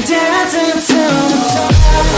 dancing to the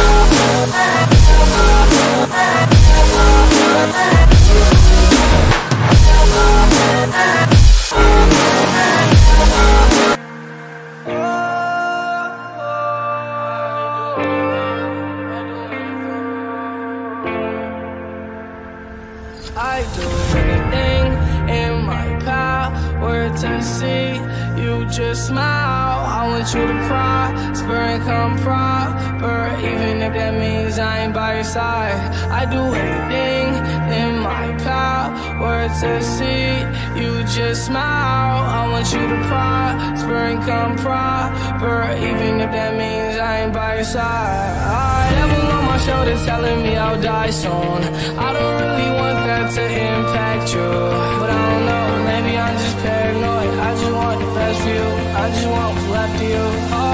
I do anything in my power to see you just smile. I want you to prosper and come proper, even if that means I ain't by your side. I do anything in my power to see you just smile. I want you to prosper and come proper, even if that means I ain't by your side. I never on my shoulder telling me I'll die soon. I don't really want that to impact you, but I don't know, maybe I'm just paranoid. I just want the best for you, I just want what's left of you.